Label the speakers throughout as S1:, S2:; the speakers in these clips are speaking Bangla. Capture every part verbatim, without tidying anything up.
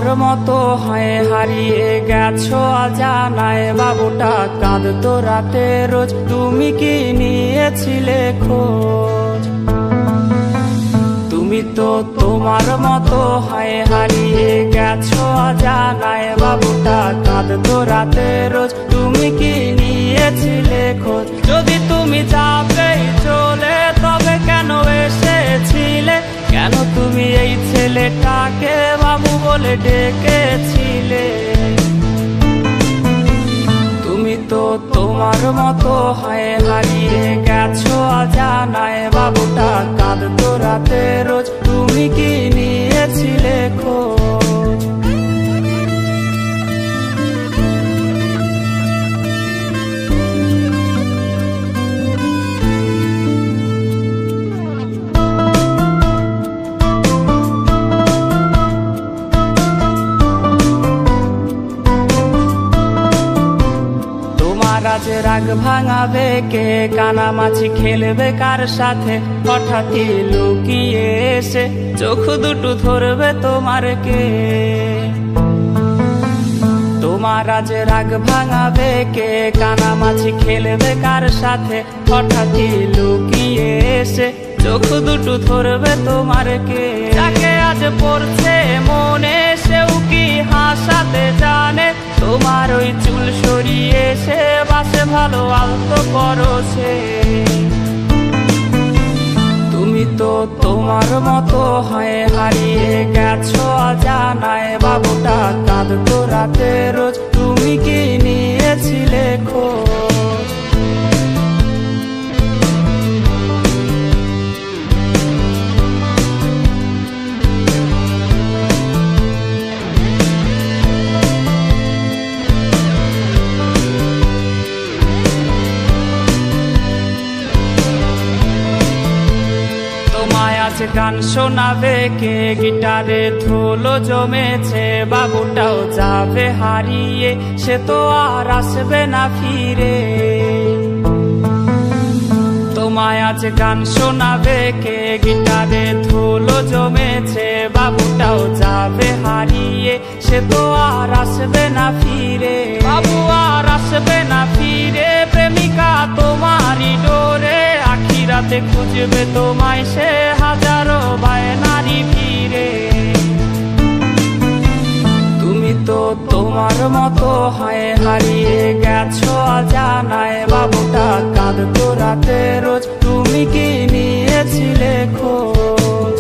S1: তোমার মতো হয় হারিয়ে গেছো অজানায় বাবুটা কাঁদতো রাতে রোজ তুমি কি নিয়েছিলে খোঁজ তুমি তো তোমার মতো হয় হারিয়ে গেছো অজানায় বাবুটা কাঁদতো রাতে রোজ তুমি কি নিয়েছিলে খোঁজ যদি তুমি যাবে চলে তবে কেন এসেছিলে কেন তুমি এই ছেলেটাকে বাবু বলে ডেকেছিলে তুমি তো তোমার মতো হয় হারিয়ে গেছো অজানায় বাবুটা কাঁদতো রাতে রোজ তুমি কি নিয়েছিলে খোঁজ আজ রাগ ভাঙাবে কে কানামাছি খেলবে কার সাথে হঠাৎই লুকিয়ে এসে চোখ দুটো ধরবে তোমার কে তোমার আজ রাগ ভাঙাবে কে কানামাছি খেলবে কার সাথে হঠাৎই লুকিয়ে এসে চোখ দুটো ধরবে তোমার কে যাকে আজ পড়ছে মনে সেও কি হাসাতে জানে তোমার ওই চুল সরিয়ে সে বাসে ভালো আলতো করো সে তুমি তো তোমার মতো হয় হারিয়ে গেছো অজানায় বাবুটা কাঁদতো রাতে রোজ তুমি কি নিয়েছিলে খোঁজ গান শোনাবে কে গিটারে ধুলো জমেছে বাবুটাও যাবে হারিয়ে সে তো আর আসবে না ফিরে তোমায় আজ গান শোনাবে কে গিটারে ধুলো জমেছে বাবুটাও যাবে হারিয়ে সে তো আর আসবে না ফিরে বাবু আর আসবে না ফিরে প্রেমিকা তোমারই ডোরে রাতে খুঁজবে তোমায় সে হাজারো বায়নারি ফিরে তুমি তো তোমার মতো হয় হারিয়ে গেছো অজানায় বাবুটা কাঁদতো রাতে রোজ তুমি কি নিয়েছিলে খোঁজ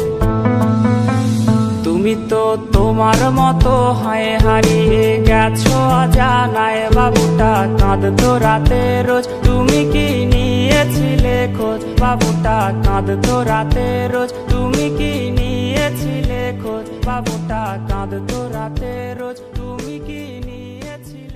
S1: তুমি তো তোমার মতো হয় হারিয়ে গেছো অজানায় বাবুটা কাঁদতো রাতে রোজ তুমি কি নিয়েছিলে খোঁজ বাবুটা কাঁদতো রাতে রোজ তুমি কি নিয়েছিলে খোঁজ বাবুটা কাঁদতো রাতে রোজ তুমি কি নিয়েছিলে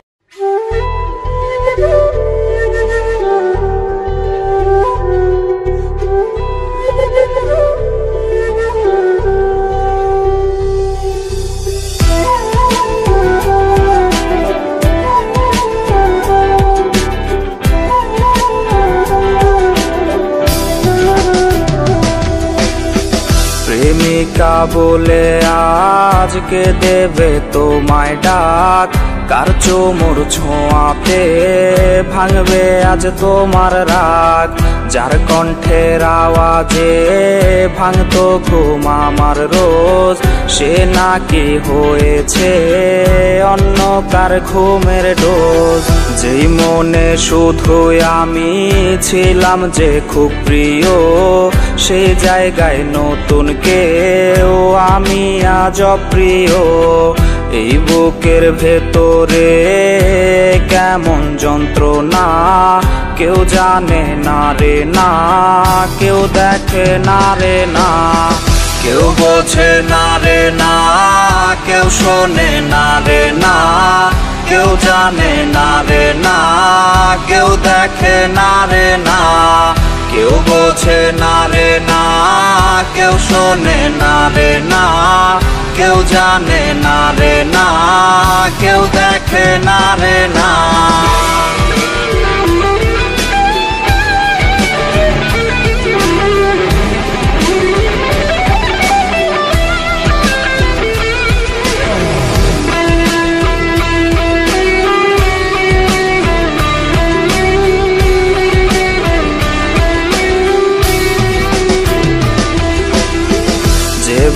S1: প্রেমিকা বলে আজকে দেবে তোমায় ডাক কার চোমর ছোঁয়াতে ভাঙবে আজ তোমার রাগ যার কণ্ঠের আওয়াজে ভাঙতো ঘুম আমার রোজ সে নাকি হয়েছে অন্য কার ঘুমের ডোজ যেই মনে শুধুই আমি ছিলাম যে খুব প্রিয় সেই জায়গায় নতুন কেউ আমি আজ অপ্রিয় এই বুকের ভেতরে কেমন যন্ত্রণা কেউ জানে না রে না কেউ দেখে না রে না কেউ বোঝে না রে না কেউ শোনে না রে না কেউ জানে না রে না কেউ দেখে না রে না কেউ বোঝে না রে না কেউ শোনে না রে না কেউ জানে না রে না কেউ দেখে না রে না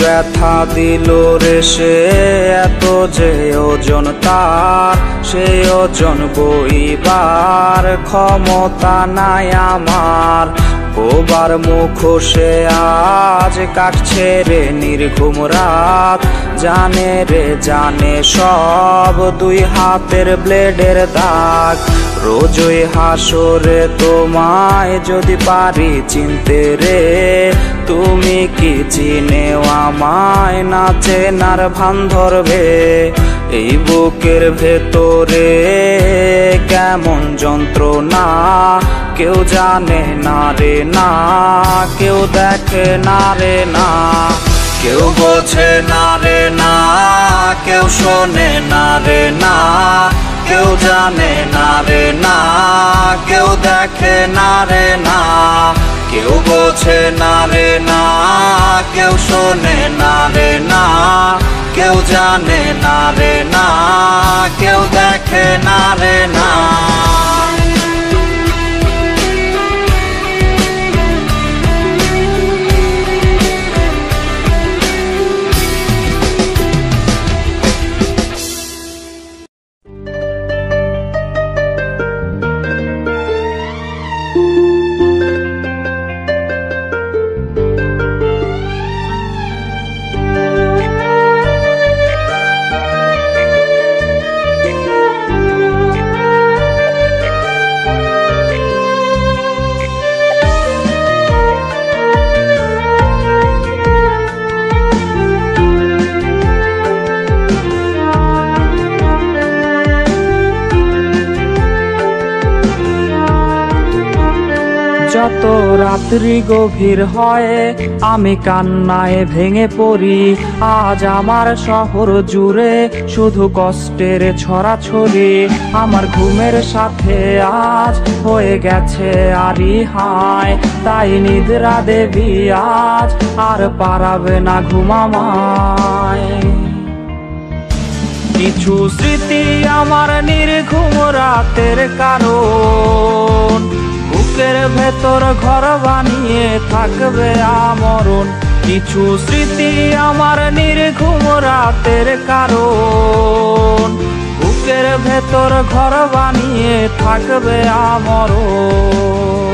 S2: ব্যথা দিল রে সে, এত যে ওজন তার, সেই ওজন বইবার ক্ষমতা নাই আমার। ওবার মুখোশে আজ কাটছে রে নির্ঘুম রাত, জানে রে জানে সব দুই হাতের ব্লেডের দাগ। রোজই হাসরে তোমায় যদি পারি চিনতে রে, তুমি কি চিনেও আমায় না চেনার ভান ধরবে? এই বুকের ভেতরে কেমন যন্ত্রণা কেউ জানে না রে না, কেউ দেখে না রে না, কেউ বোঝে না রে না, কেউ শোনে না রে না, কেউ জানে না রে না, কেউ দেখে না রে না, কেউ বোঝে না রে না, কেউ শোনে না রে না, কেউ জানে না রে না, কেউ দেখে না রে না।
S1: যত রাত্রি গভীর হয় আমি কান্নায় ভেঙে পড়ি, আজ আমার শহর জুড়ে শুধু কষ্টের ছড়াছড়ি। আমার ঘুমের সাথে আজ হয়ে গেছে আরি হায়, তাই নিদ্রা দেবী আজ আর পারাবে না ঘুমামায়। কিছু স্মৃতি আমার নির্ঘুম রাতের কারণ, বুকের ভেতর ঘর বানিয়ে থাকবে আমরণ। কিছু স্মৃতি আমার নির্ঘুম রাতের কারণ, বুকের ভেতর ঘর বানিয়ে থাকবে আমরণ।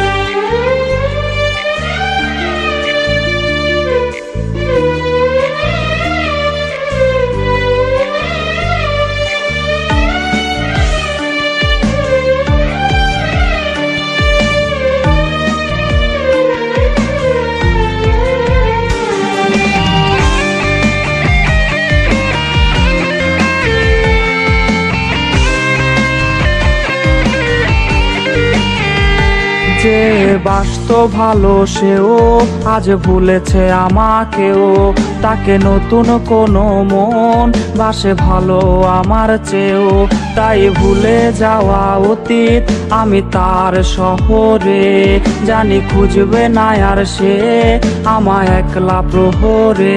S1: যে বাসত ভালো সেও আজ ভুলেছে আমাকেও, তাকে নতুন কোনো মন বাসে ভালো আমার চেয়েও। তাই ভুলে যাওয়া অতীত আমি তার শহরে, জানি খুঁজবে না আর সে আমায় একলা প্রহরে।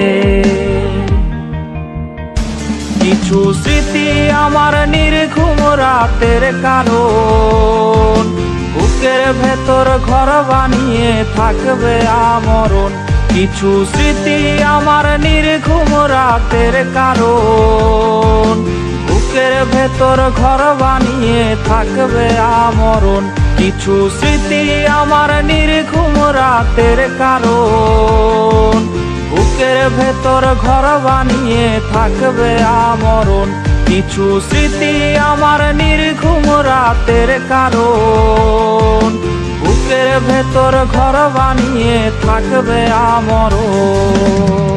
S1: কিছু স্মৃতি আমার নির্ঘুম রাতের কারণ, বুকের ভেতর ঘর বানিয়ে থাকবে আমরণ। কিছু স্মৃতি আমার নির্ঘুম রাতের কারণ, বুকের ভেতর ঘর বানিয়ে থাকবে আমরণ। কিছু স্মৃতি আমার নির্ঘুম রাতের কারণ, বুকের ভেতর ঘর বানিয়ে থাকবে আমরণ। কিছু স্মৃতি আমার নির্ঘুম রাতের কারণ, বুকের ভেতর ঘর বানিয়ে থাকবে আমরণ।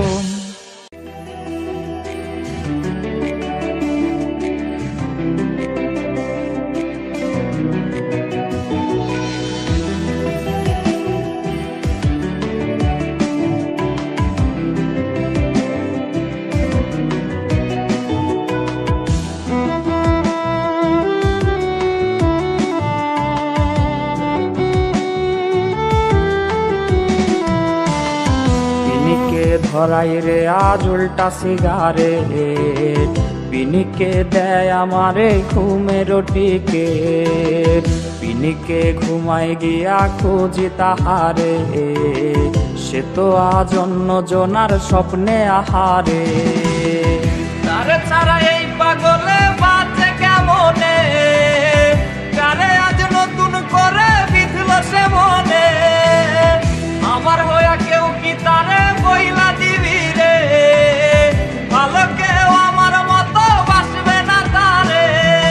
S1: ধরাই রে আজ উল্টা সিগারেট, পিনিকে দেয় আমারে ঘুমের টিকেট। পিনিকে ঘুমাই গিয়া খুঁজি তাহারে,
S2: সে তো আজ অন্য জনার স্বপ্নে আহারে।
S1: তারে ছাড়া এই পাগলে বাঁচে কেমনে, কারে আজ নতুন করে বিধল সে মনে। আমার হইয়া কেউ কি তারে বইলা দিবি রে, ভালো কেউ আমার মতো বাসবে না তারে।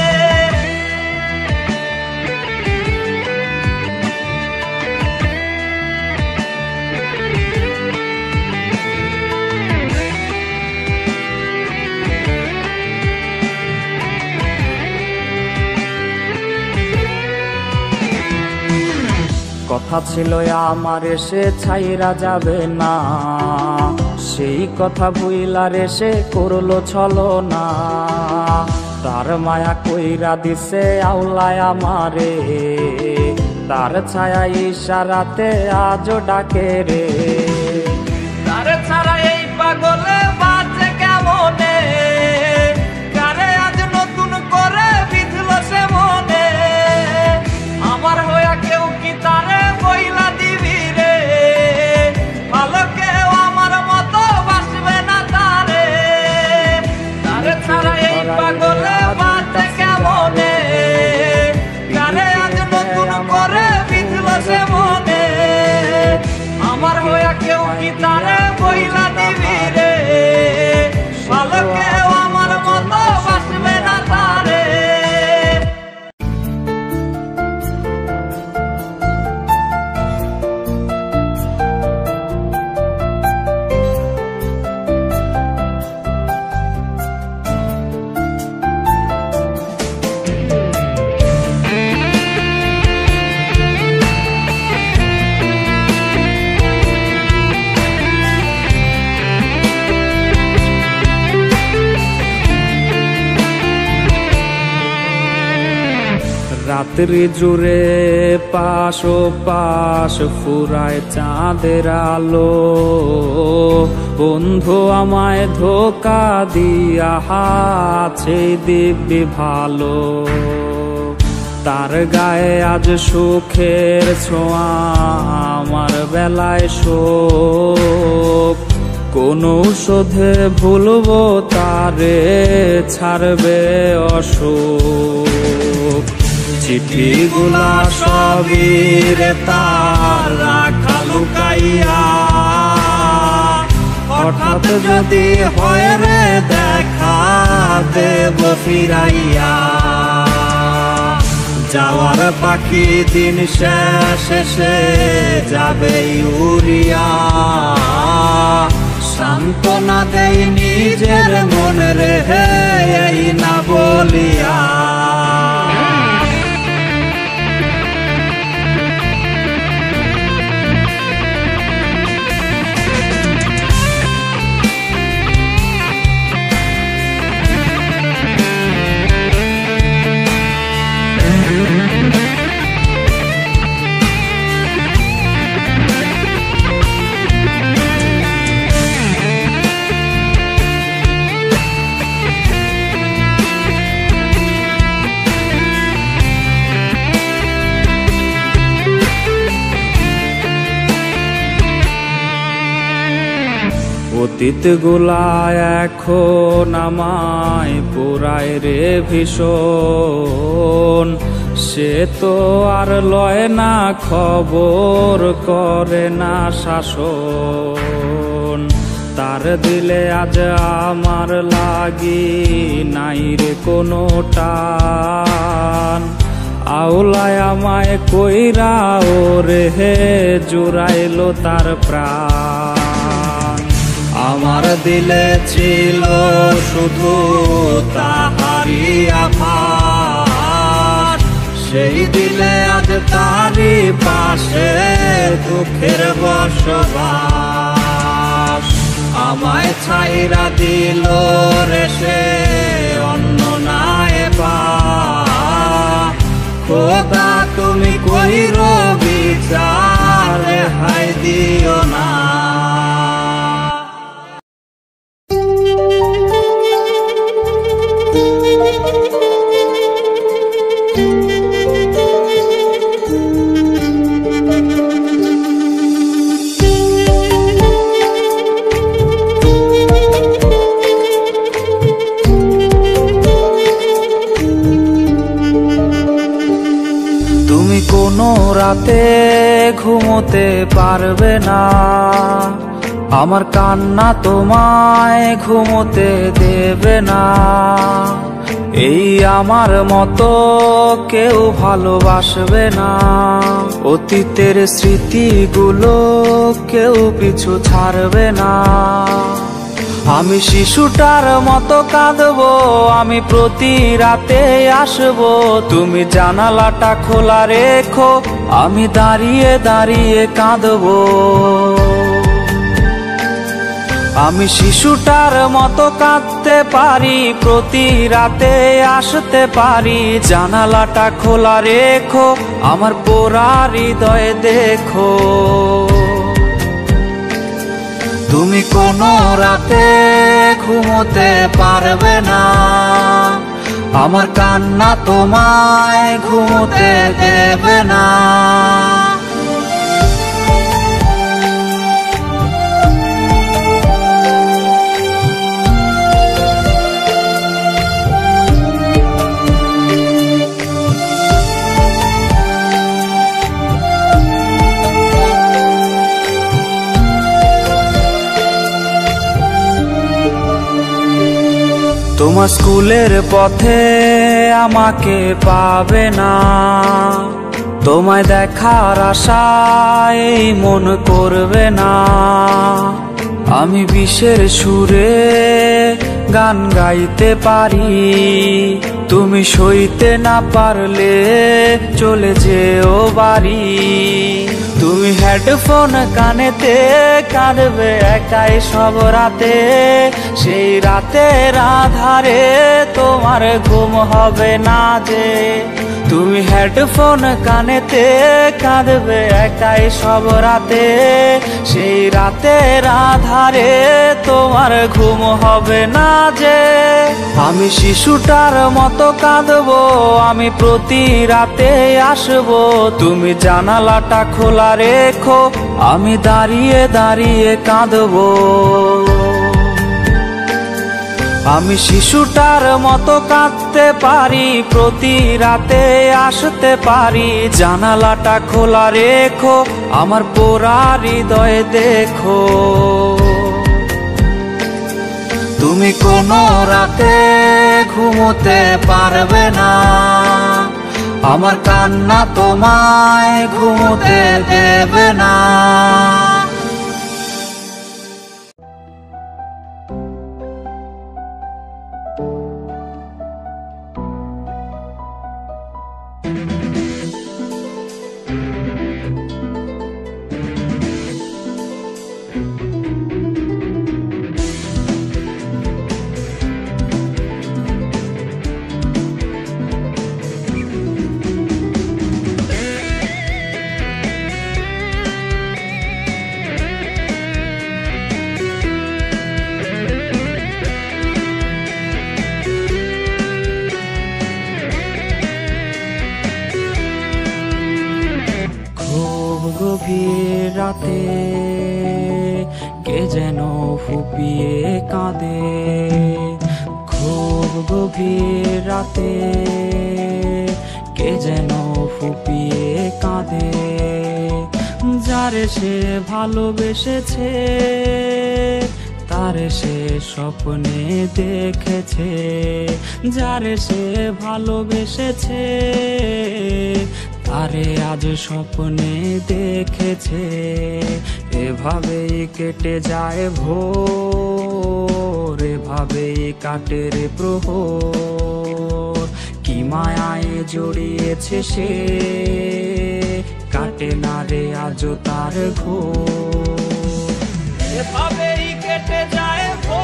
S2: কথা ছিল আমার এসে ছাইরা যাবে না, সেই কথা ভুইলা রেসে করলো ছলো না। তার মায়া কইরা দিছে আউলায় আমারে, তার ছায়া ইশারাতে আজও ডাকে রে।
S1: তারে ছাড়া এই পাগলে বাঁচে কেমনে, কারে আজ নতুন করে বিধল সে মনে। আমার হইয়া কেউ কি তারে বইলা দিবি রে, ভালো কেউ আমার মতো বাসবে না তারে। তারে ছাড়া এই পাগলে বাঁচে কেমনে, কারে আজ নতুন করে বিধল সে মনে। আমার হইয়া কেউ কি তারে বইলা দিবি রে, ভালো কেউ আমার মতো বাসবে না তারে।
S2: রাত্রি জুড়ে পাশ ও পাশ ফুরায় চাঁদের আলো, বন্ধু আমায় ধোকা দিয়া আছে দিব্যি ভালো। তার গায়ে আজ সুখের ছোঁয়া, আমার বেলায় শোক। কোন ঔষধে ভুলবো তারে, ছাড়বে অসুখ। চিঠিগুলা সবই রে তার রাখা লুকাইয়া, হঠাৎ যদি হয় রে দেখা দেব ফিরাইয়া। যাওয়ার পাখি দিন শেষে যাবে উড়িয়া, সান্ত্বনা দেই নিজের মনে রে এই না বলিয়া। অতীত গুলা এখন আমায় পুরায় রে ভীষণ, সে তো আর লয় না খবর, করে না শাসন। তার দিলে আজ আমার লাগি নাই রে কোনো টান, আউলায় আমায় কইরা ওরে হে জুড়াইলো তার প্রাণ। আমার দিলে ছিল শুধু তাহারি আভাস, সেই দিলে আজ তারি পাশে দুঃখের বসবাস। আমায় ছাইরা দিল রে সে অন্য নায়ে বা, খোদা তুমি কইরো বিচার রেহাই দিও না। রাতে ঘুমোতে পারবে না, আমার কান্না তোমায় ঘুমোতে দেবে না। এই আমার মতো কেউ ভালোবাসবে না, অতীতের স্মৃতিগুলো কেউ পিছু ছাড়বে না। আমি শিশুটার মতো কাঁদবো, আমি প্রতি রাতে আসবো, তুমি জানালাটা খোলা রেখো, আমি দাঁড়িয়ে দাঁড়িয়ে কাঁদবো। আমি শিশুটার মতো কাঁদতে পারি, প্রতি রাতে আসতে পারি, জানালাটা খোলা রেখো, আমার পোড়া হৃদয়ে দেখো। তুমি কোনো রাতে ঘুমোতে পারবে না, আমার কান্না তোমায় ঘুমোতে দেবে না। তোমার স্কুলের পথে আমাকে পাবে না, তোমায় দেখার আশায় মন করবে না। আমি বিষের সুরে গান গাইতে পারি, তুমি সইতে না পারলে চলে যেও বাড়ি। তুমি হেডফোন কানেতে কাঁদবে একাই সব রাতে, সেই রাতের আধারে তোমার ঘুম হবে না যে। তুমি হেডফোন কানেতে কাঁদবে একাই সব রাতে, সেই রাতের আধারে তোমার ঘুম হবে না যে। আমি শিশুটার মতো কাঁদবো, আমি প্রতি রাতে আসবো, তুমি জানালাটা খোলা রেখো, আমি দাঁড়িয়ে দাঁড়িয়ে কাঁদবো। আমি শিশুটার মতো কাঁদতে পারি, প্রতি রাতে আসতে পারি, জানালাটা খোলা রেখো, আমার পোড়া হৃদয়ে দেখো। তুমি কোনো রাতে ঘুমোতে পারবে না, আমার কান্না তোমায় ঘুমোতে দেবে না। গভীর রাতে কে যেন ফুপিয়ে কাঁদে, খুব গভীর রাতে কে যেন ফুপিয়ে কাঁদে। যারে সে ভালোবেসেছে তারে সে স্বপ্নে দেখেছে, যারে সে ভালোবেসেছে তারে আজ স্বপ্নে দেখেছে। এভাবেই কেটে যায় ভোর, এভাবেই কাটে রে প্রহর। কি মায়ায় জড়িয়েছে সে, কাটে না রে আজও তার ঘোর। এভাবেই কেটে যায়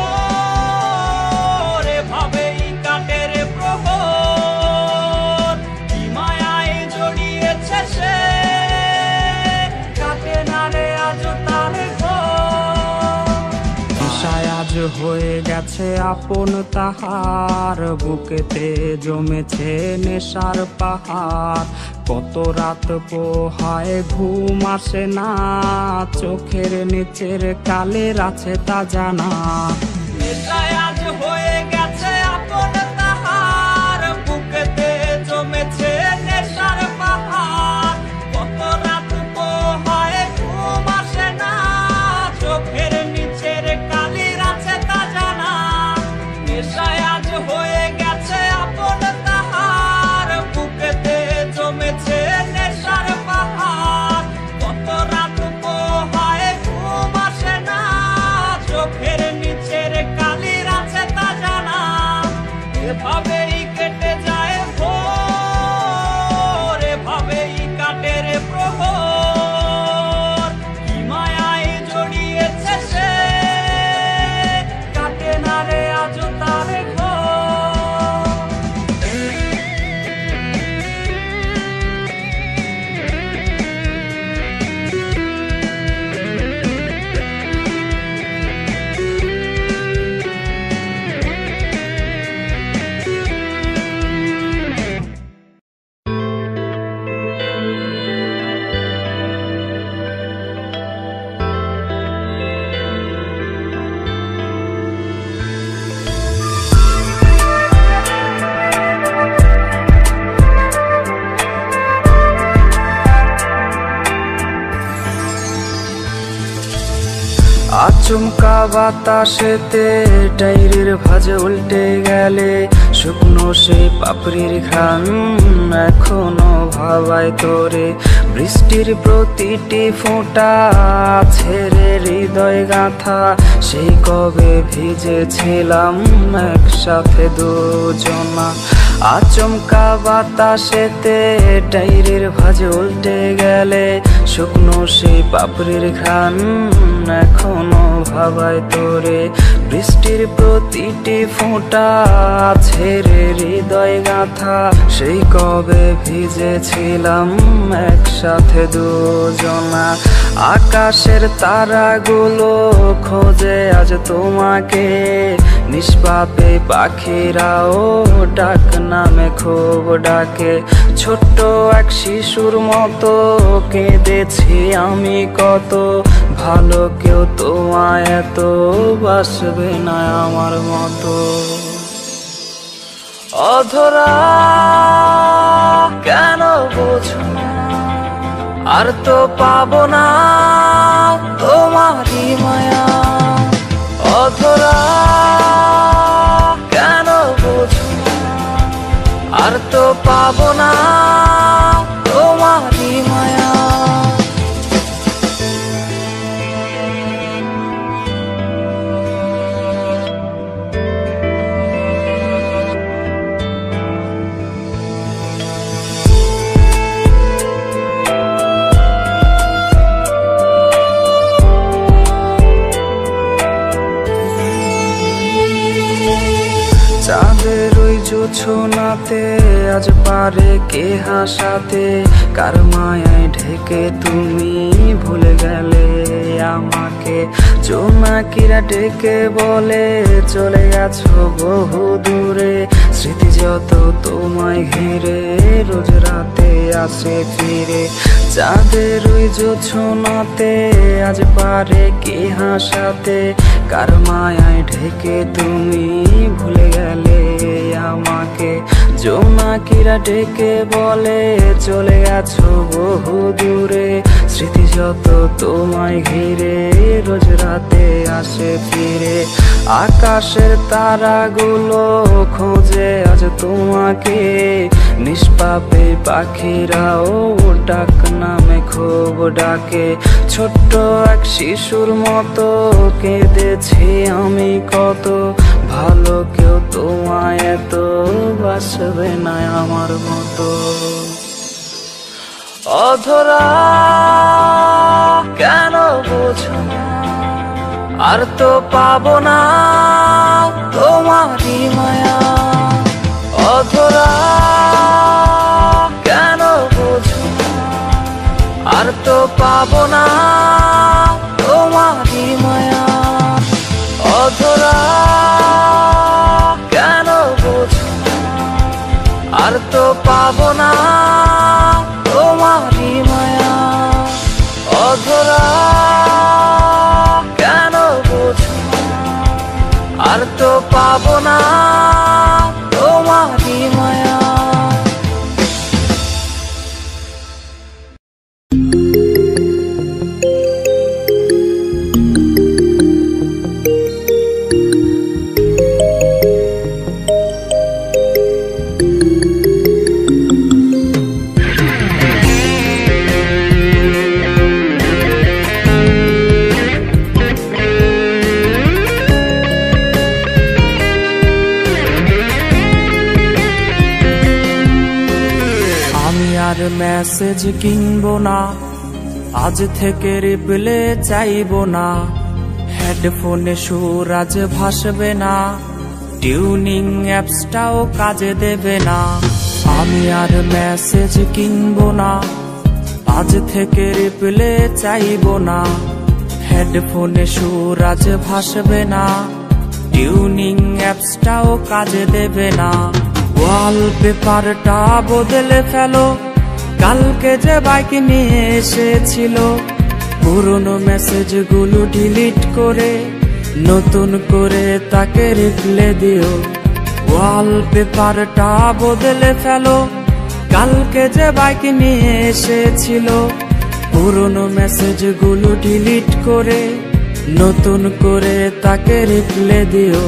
S2: ভোর, এভাবেই কাটে রে প্রহর। কি মায়ায় জড়িয়েছে সে, কাটে না রে আজও তার ঘোর। নেশায় আজ হয়ে গেছে আপন তাহার, বুকেতে জমেছে নেশার পাহাড়। কত রাত পোহায় ঘুম আসে না, চোখের নিচের কালের আছে তা জানা। নেশায় আজ হয়ে গেছে আপন তাহার, বুকেতে জমেছে নেশার পাহাড়। কত
S3: আচমকা বাতাসেতে ডায়েরির ভাঁজ উল্টে গেলে শুকনো সে পাপড়ির ঘ্রাণ এখনো ভাবায় তোরে। বৃষ্টির প্রতিটি ফোঁটা ছেড়ে হৃদয় গাঁথা, সেই কবে ভিজেছিলাম একসাথে দুজনা। আচমকা বাতাসেতে ডায়েরির ভাঁজ উল্টে গেলে শুকনো সেই পাপড়ির ঘ্রাণ এখনো ভাবায় তোরে। বৃষ্টির প্রতিটি ফোঁটা ছেড়ে হৃদয় গাঁথা, সেই কবে ভিজেছিলাম একসাথে দুজনা। আকাশের তারাগুলো খোঁজে আজ তোমাকে, নিষ্পাপে পাখিরাও ডাক নামে খুব ডাকে। ছোট্ট এক শিশুর মতো কেঁদেছি আমি কত, ভালো কেউ তোমায় এত বাসবে না আমার মতো। অধরা কেন বোঝো না, আর তো পাবো না তোমারই মায়া। অধরা কেন বোঝো না, আর তো পাবো না তোমারই মায়া। চাঁদের ওই জোছনাতে আজ পারে কে হাসাতে, কার মায়ায় ঢেকে তুমি ভুলে গেলে আমাকে। জোনাকিরা ডেকে বলে চলে গেছো বহু দূরে, স্মৃতি যত তোমায় ঘিরে রোজ রাতে আসে ফিরে। চাঁদের ওই জোছনাতে আজ পারে কে হাসাতে, কার মায়ায় ঢেকে তুমি ভুলে গেলে আমাকে। জোনাকিরা ডেকে বলে চলে গেছো বহু দূরে, স্মৃতি যত তোমায় ঘিরে রোজ রাতে আসে ফিরে। আকাশের তারাগুলো খোঁজে আজ তোমাকে, নিষ্পাপে পাখিরাও ডাক নামে খুব ডাকে। ছোট্ট এক শিশুর মতো কেঁদেছি আমি কত, ভালো কেউ তোমায় এত বাসবে না আমার মতো। অধরা কেন বোঝো না, আর তো পাবো না তোমারই মায়া। অধরা কেন বোঝো না, আর তো পাবো না তোমারই মায়া। অধরা কেন বোঝো না, আর তো পাবো না তোমারই মায়া। অধরা কেন বোঝো না, আর তো পাবো না তোমারই মায়া।
S1: মেসেজ কিনবো না, আজ থেকে রিপ্লে চাইবো না। হেডফোনে সুর আজ ভাসবে না, টিউনিং অ্যাপসটাও কাজে দেবে না। আমি আর মেসেজ কিনবো না, আজ থেকে রিপ্লে চাইবো না। হেডফোনে সুর আজ ভাসবে না, টিউনিং অ্যাপসটাও কাজে দেবে না। ওয়ালপেপারটা বদলে ফেলো, কালকে যে বাইক নিয়ে এসেছিল। পুরনো মেসেজ গুলো ডিলিট করে নতুন করে তাকে রিপ্লে দিও। ওয়ালপেপারটা বদলে ফেলো, কালকে যে বাইক নিয়ে এসেছিল। পুরনো মেসেজ গুলো ডিলিট করে নতুন করে তাকে রিপ্লে দিও।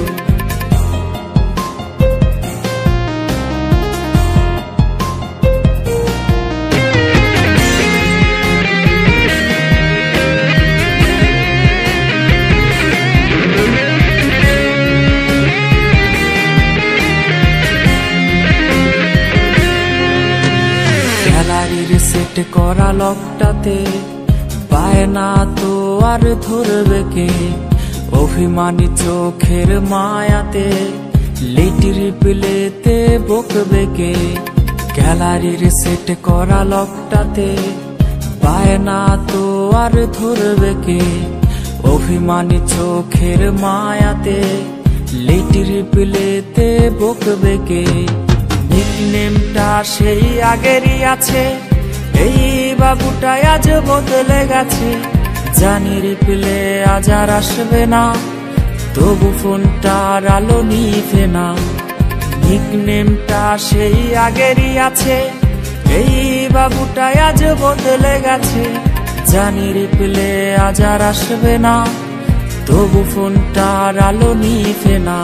S1: গ্যালারির সেট করা লকটাতে পায় না তো আর ধরবে কে, অভিমানী চোখের মায়াতে লেট রিপ্লেতে বকবে কে। গ্যালারির সেট করা লকটাতে পায় না তো আর ধরবে কে, অভিমানী চোখের মায়াতে লেট রিপ্লেতে বকবে কে। নিকনেমটা সেই আগেরই আছে, এই বাবুটা আজ বদলে গেছে। জানি রিপ্লে আজ আর আসবে না, তবু ফোনটার আলো নিভে না। নিকনেমটা সেই আগেরই আছে, এই বাবুটা আজ বদলে গেছে। জানি রিপ্লে আজ আর আসবে না, তবু ফোনটার আলো নিভে না।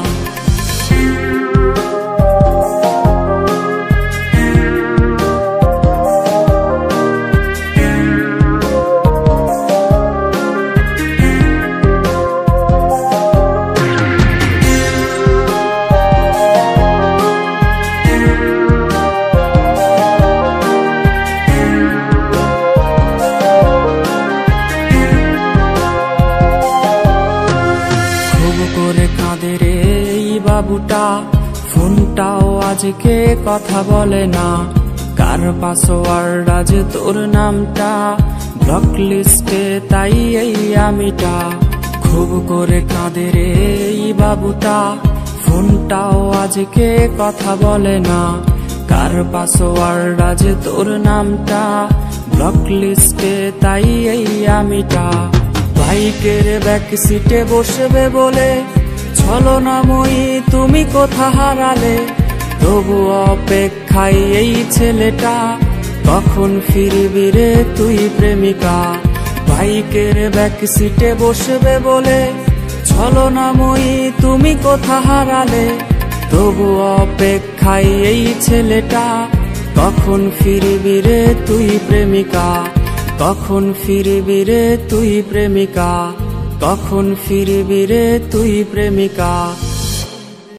S1: করে কাঁদে রে এই বাবুটা, ফোনটাও আজকে কথা বলে না। কার পাসওয়ার্ড আজ তোর নামটা, ব্লক লিস্টে তাই এই আমিটা। খুব করে কাঁদে রে এই বাবুটা, ফোনটাও আজকে কথা বলে না। কার পাসওয়ার্ড আজ তোর নামটা, ব্লক লিস্টে তাই এই আমিটা। বাইকের ব্যাক সিটে বসবে বলে ছলনাময়ী তুমি কোথা হারালে, তবু অপেক্ষায় এই ছেলেটা, কখন ফিরবি রে তুই প্রেমিকা। বাইকের ব্যাক সিটে বসবে বলে ছলনাময়ী তুমি কোথা হারালে, তবু অপেক্ষায় এই ছেলেটা, কখন ফিরবি রে তুই প্রেমিকা। কখন ফিরবি রে তুই প্রেমিকা, কখন ফিরবি রে তুই প্রেমিকা।